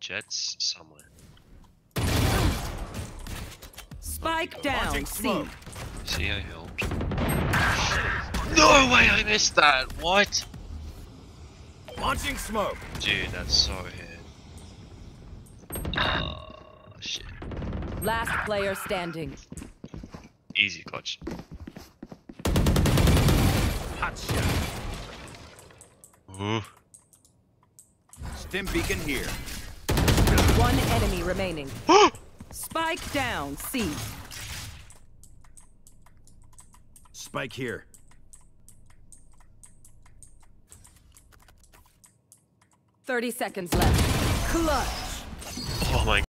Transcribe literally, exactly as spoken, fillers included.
Jets somewhere. Spike down. C. See, I helped. No way! I missed that. What? Launching smoke. Dude, that's so hit. Oh shit. Last player standing. Easy clutch. Hot shot. Ooh. Stim beacon here. One enemy remaining. Spike down. C. Spike here. Thirty seconds left. Clutch. Oh my